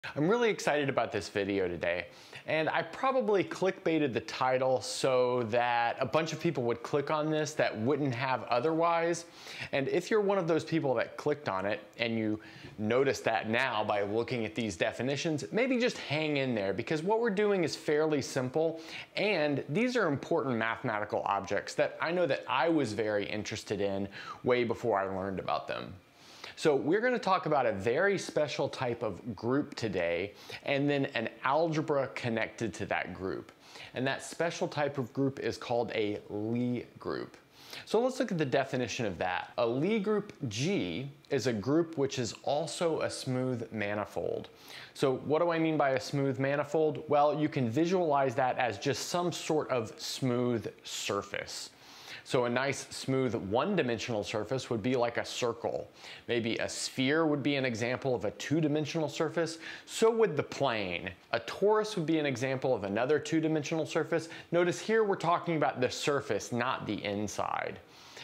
I'm really excited about this video today, and I probably clickbaited the title so that a bunch of people would click on this that wouldn't have otherwise. And if you're one of those people that clicked on it and you notice that now by looking at these definitions, maybe just hang in there, because what we're doing is fairly simple, and these are important mathematical objects that I know that I was very interested in way before I learned about them. So we're going to talk about a very special type of group today, and then an algebra connected to that group. And that special type of group is called a Lie group. So let's look at the definition of that. A Lie group G is a group which is also a smooth manifold. So what do I mean by a smooth manifold? Well, you can visualize that as just some sort of smooth surface. So a nice smooth one-dimensional surface would be like a circle. Maybe a sphere would be an example of a two-dimensional surface. So would the plane. A torus would be an example of another two-dimensional surface. Notice here we're talking about the surface, not the inside.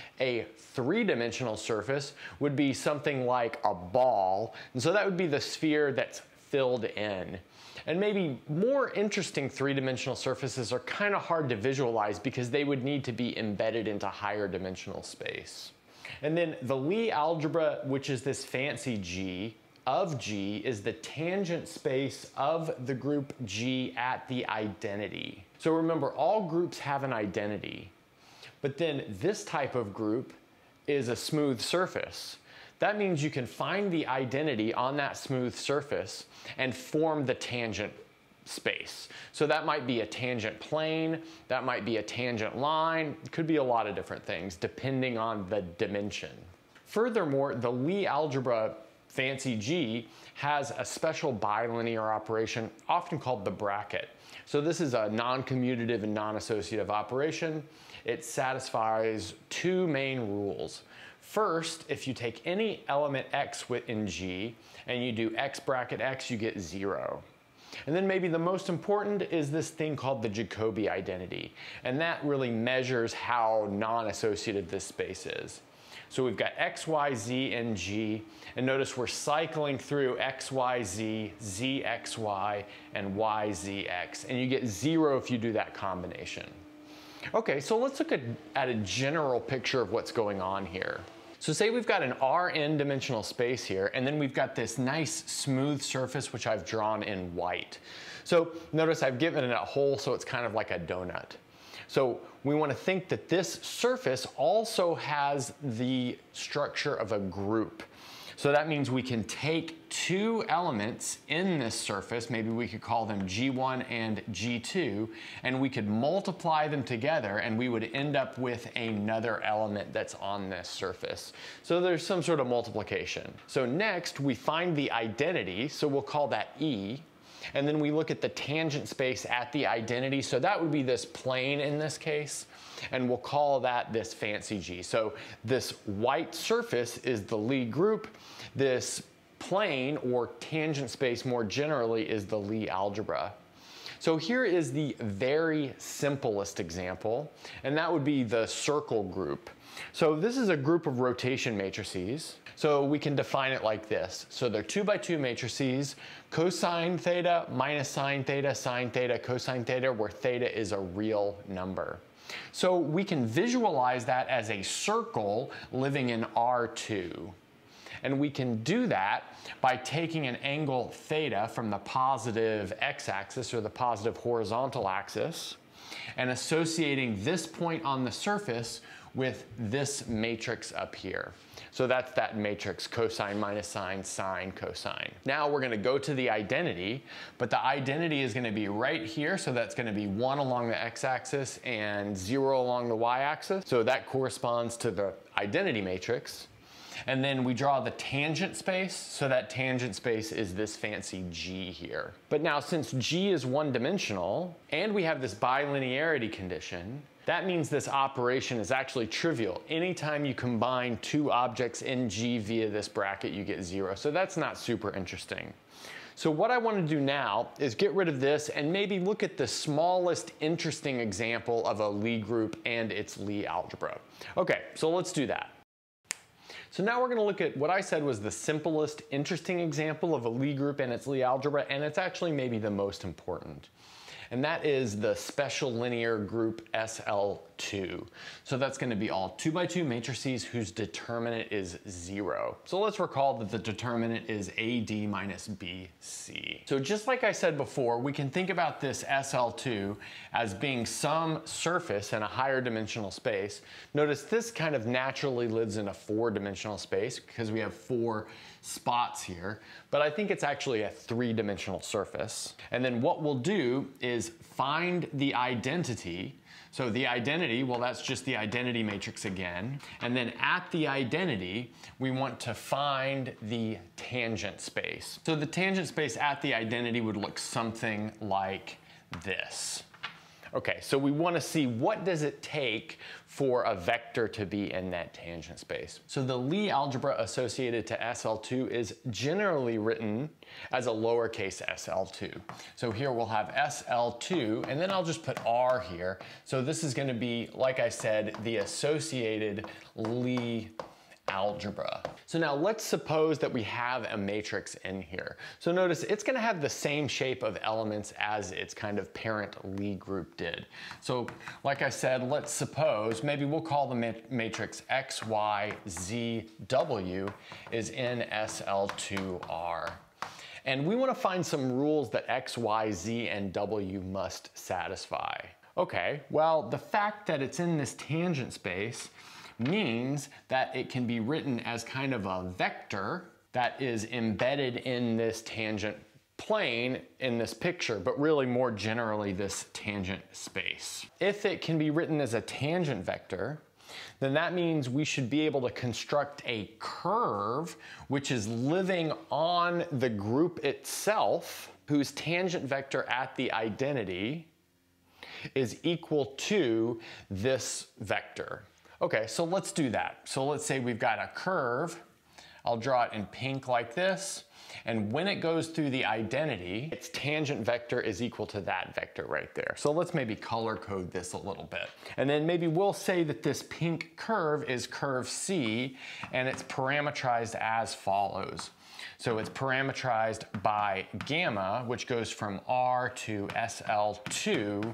A three-dimensional surface would be something like a ball, and so that would be the sphere that's filled in. And maybe more interesting three-dimensional surfaces are kind of hard to visualize because they would need to be embedded into higher dimensional space. And then the Lie algebra, which is this fancy G of G, is the tangent space of the group G at the identity. So remember, all groups have an identity, but then this type of group is a smooth surface. That means you can find the identity on that smooth surface and form the tangent space. So that might be a tangent plane, that might be a tangent line, it could be a lot of different things depending on the dimension. Furthermore, the Lie algebra fancy G has a special bilinear operation often called the bracket. So this is a non-commutative and non-associative operation. It satisfies two main rules. First, if you take any element x within G and you do x bracket x, you get 0. And then maybe the most important is this thing called the Jacobi identity. And that really measures how non-associative this space is. So we've got x, y, z in G, and notice we're cycling through x, y, z, z, x, y, and y, z, x. And you get 0 if you do that combination. Okay, so let's look at a general picture of what's going on here. So say we've got an Rn dimensional space here, and then we've got this nice smooth surface which I've drawn in white. So notice I've given it a hole so it's kind of like a donut. So we want to think that this surface also has the structure of a group. So that means we can take two elements in this surface, maybe we could call them G1 and G2, and we could multiply them together and we would end up with another element that's on this surface. So there's some sort of multiplication. So next we find the identity, so we'll call that E, and then we look at the tangent space at the identity, so that would be this plane in this case, and we'll call that this fancy G. So this white surface is the Lie group. This plane, or tangent space more generally, is the Lie algebra. So here is the very simplest example, and that would be the circle group. So this is a group of rotation matrices. So we can define it like this. So they're 2 by 2 matrices, cosine theta minus sine theta, cosine theta, where theta is a real number. So we can visualize that as a circle living in R2. And we can do that by taking an angle theta from the positive x-axis, or the positive horizontal axis, and associating this point on the surface with this matrix up here. So that's that matrix, cosine minus sine, sine, cosine. Now we're going to go to the identity, but the identity is going to be right here, so that's going to be 1 along the x-axis and 0 along the y-axis. So that corresponds to the identity matrix. And then we draw the tangent space, so that tangent space is this fancy G here. But now, since G is one-dimensional, and we have this bilinearity condition, that means this operation is actually trivial. Anytime you combine two objects in G via this bracket, you get 0. So that's not super interesting. So what I want to do now is get rid of this and maybe look at the smallest interesting example of a Lie group and its Lie algebra. Okay, so let's do that. So now we're going to look at what I said was the simplest, interesting example of a Lie group and its Lie algebra, and it's actually maybe the most important. And that is the special linear group SL2. So that's going to be all 2 by 2 matrices whose determinant is 0. So let's recall that the determinant is AD minus BC. So just like I said before, we can think about this SL2 as being some surface in a higher dimensional space. Notice this kind of naturally lives in a 4-dimensional space because we have 4 spots here, but I think it's actually a 3-dimensional surface. And then what we'll do is find the identity. So the identity, well, that's just the identity matrix again. And then at the identity, we want to find the tangent space. So the tangent space at the identity would look something like this. Okay, so we want to see what does it take for a vector to be in that tangent space. So the Lie algebra associated to SL2 is generally written as a lowercase SL2. So here we'll have SL2, and then I'll just put R here. So this is going to be, like I said, the associated Lie algebra. So now let's suppose that we have a matrix in here. So notice it's going to have the same shape of elements as its kind of parent Lie group did. So like I said, let's suppose maybe we'll call the matrix X, Y, Z, W is in SL2R. And we want to find some rules that X, Y, Z, and W must satisfy. Okay, well, the fact that it's in this tangent space means that it can be written as kind of a vector that is embedded in this tangent plane in this picture, but really more generally this tangent space. If it can be written as a tangent vector, then that means we should be able to construct a curve which is living on the group itself, whose tangent vector at the identity is equal to this vector. Okay, so let's do that. So let's say we've got a curve. I'll draw it in pink like this. And when it goes through the identity, its tangent vector is equal to that vector right there. So let's maybe color code this a little bit. And then maybe we'll say that this pink curve is curve C, and it's parametrized as follows. So it's parametrized by gamma, which goes from R to SL2R.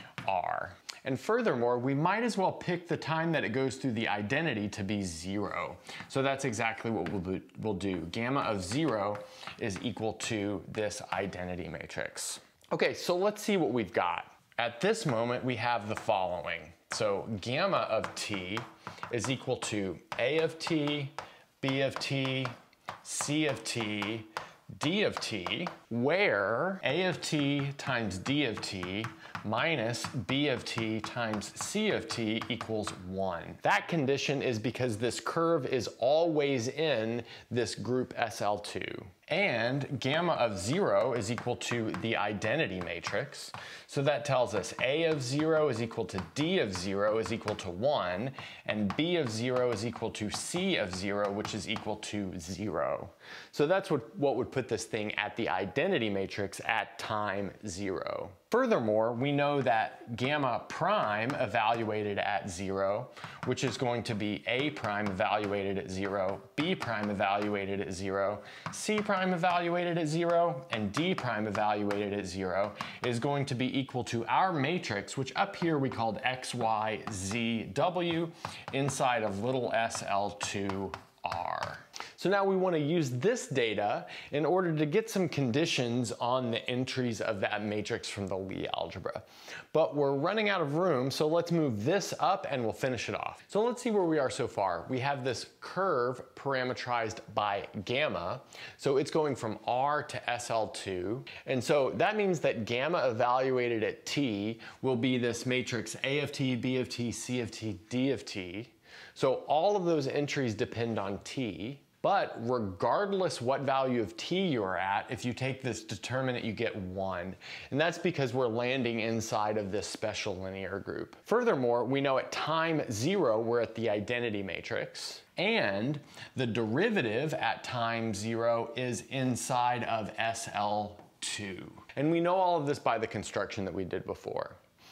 And furthermore, we might as well pick the time that it goes through the identity to be 0. So that's exactly what we'll do. Gamma of 0 is equal to this identity matrix. Okay, so let's see what we've got. At this moment, we have the following. So gamma of t is equal to A of t, B of t, C of t, D of t, where A of t times D of t minus B of t times C of t equals 1. That condition is because this curve is always in this group SL2. And gamma of 0 is equal to the identity matrix. So that tells us A of 0 is equal to D of 0 is equal to 1, and B of 0 is equal to C of 0, which is equal to 0. So that's what would put this thing at the identity matrix at time 0. Furthermore, we know that gamma prime evaluated at 0, which is going to be A prime evaluated at 0, B prime evaluated at 0, C prime evaluated at 0, and D prime evaluated at 0, is going to be equal to our matrix, which up here we called X, Y, Z, W, inside of little SL2R. So now we want to use this data in order to get some conditions on the entries of that matrix from the Lie algebra. But we're running out of room, so let's move this up and we'll finish it off. So let's see where we are so far. We have this curve parametrized by gamma, so it's going from R to SL2, and so that means that gamma evaluated at t will be this matrix A of t, B of t, C of t, D of t. So all of those entries depend on t. But regardless what value of t you're at, if you take this determinant, you get 1. And that's because we're landing inside of this special linear group. Furthermore, we know at time 0, we're at the identity matrix. And the derivative at time 0 is inside of SL2. And we know all of this by the construction that we did before.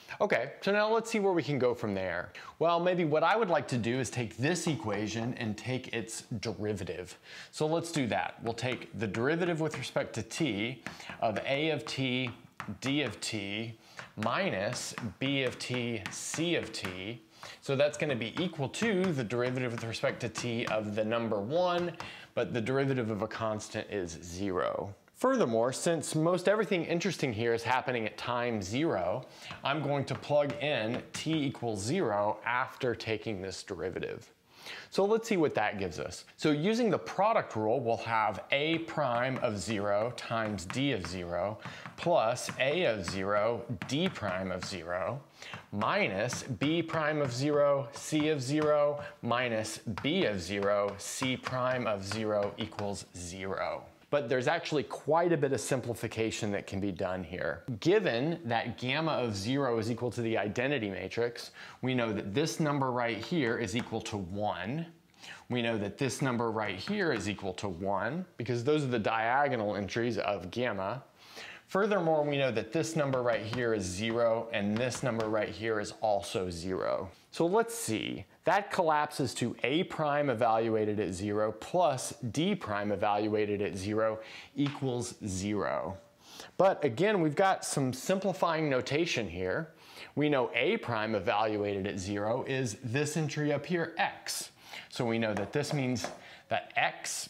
Okay, so now let's see where we can go from there. Well, maybe what I would like to do is take this equation and take its derivative. So let's do that. We'll take the derivative with respect to t of a of t d of t minus b of t c of t. So that's going to be equal to the derivative with respect to t of the number 1, but the derivative of a constant is 0. Furthermore, since most everything interesting here is happening at time 0, I'm going to plug in t equals 0 after taking this derivative. So let's see what that gives us. So using the product rule, we'll have a prime of 0 times d of 0 plus a of 0 d prime of 0 minus b prime of 0 c of 0 minus b of 0 c prime of 0 equals 0. But there's actually quite a bit of simplification that can be done here. Given that gamma of 0 is equal to the identity matrix, we know that this number right here is equal to 1. We know that this number right here is equal to 1, because those are the diagonal entries of gamma. Furthermore, we know that this number right here is 0, and this number right here is also 0. So let's see. That collapses to a prime evaluated at 0 plus d prime evaluated at 0 equals 0. But again, we've got some simplifying notation here. We know a prime evaluated at 0 is this entry up here, x. So we know that this means that x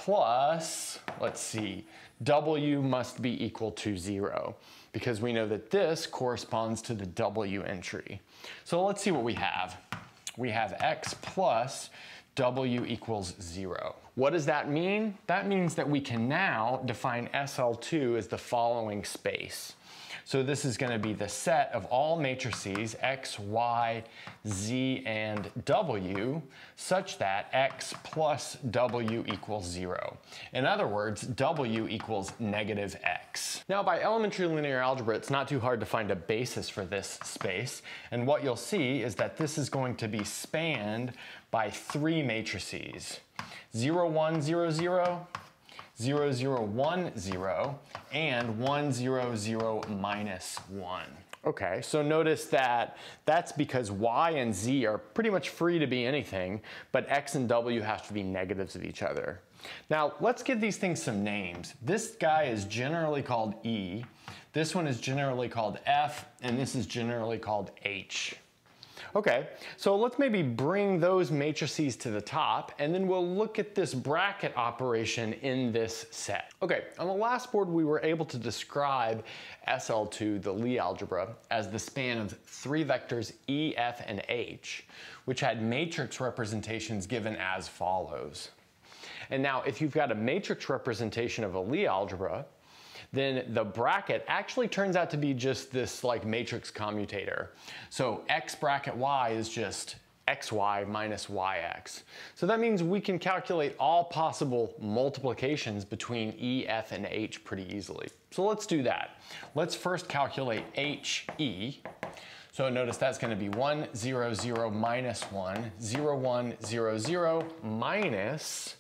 plus, let's see, w must be equal to 0, because we know that this corresponds to the w entry. So let's see what we have. We have x plus w equals 0. What does that mean? That means that we can now define SL2 as the following space. So this is going to be the set of all matrices x, y, z, and w such that x plus w equals 0. In other words, w equals negative x. Now by elementary linear algebra, it's not too hard to find a basis for this space. And what you'll see is that this is going to be spanned by 3 matrices. 0, 1, 0, 0, 0, 0, 1, 0, and 1, 0, 0, minus 1. Okay, so notice that that's because y and z are pretty much free to be anything, but x and w have to be negatives of each other. Now, let's give these things some names. This guy is generally called E, this one is generally called F, and this is generally called H. Okay, so let's maybe bring those matrices to the top, and then we'll look at this bracket operation in this set. Okay, on the last board we were able to describe SL2, the Lie algebra, as the span of 3 vectors E, F, and H, which had matrix representations given as follows. And now if you've got a matrix representation of a Lie algebra, then the bracket actually turns out to be just this like matrix commutator. So x bracket y is just xy minus yx. So that means we can calculate all possible multiplications between E, F, and H pretty easily. So let's do that. Let's first calculate HE. So notice that's going to be 1, 0, 0, minus 1, 0, 1, 0, 0, minus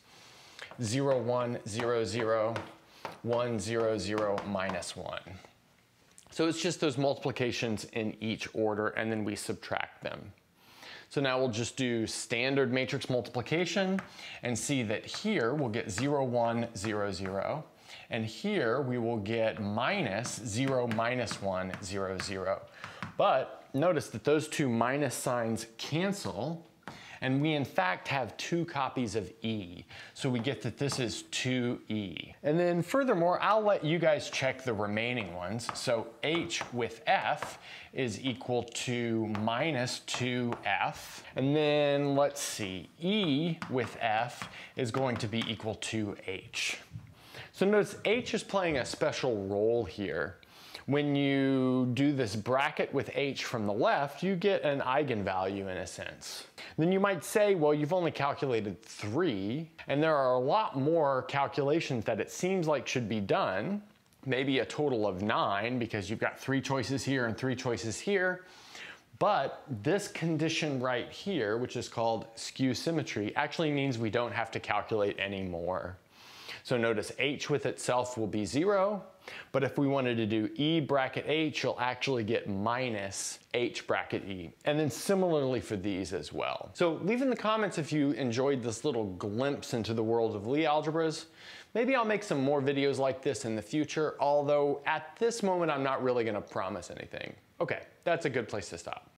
0, 1, 0, 0, 1, 0, 0, minus 1. So it's just those multiplications in each order, and then we subtract them. So now we'll just do standard matrix multiplication and see that here we'll get 0, 1, 0, 0. And here we will get minus 0, minus 1, 0, 0. But notice that those two minus signs cancel, and we in fact have 2 copies of E. So we get that this is 2E. And then furthermore, I'll let you guys check the remaining ones. So H with F is equal to minus 2F. And then let's see, E with F is going to be equal to H. So notice H is playing a special role here. When you do this bracket with H from the left, you get an eigenvalue in a sense. Then you might say, well, you've only calculated 3, and there are a lot more calculations that it seems like should be done, maybe a total of 9, because you've got 3 choices here and 3 choices here. But this condition right here, which is called skew symmetry, actually means we don't have to calculate any more. So notice h with itself will be 0, but if we wanted to do e bracket h, you'll actually get minus h bracket e. And then similarly for these as well. So leave in the comments if you enjoyed this little glimpse into the world of Lie algebras. Maybe I'll make some more videos like this in the future, although at this moment I'm not really going to promise anything. Okay, that's a good place to stop.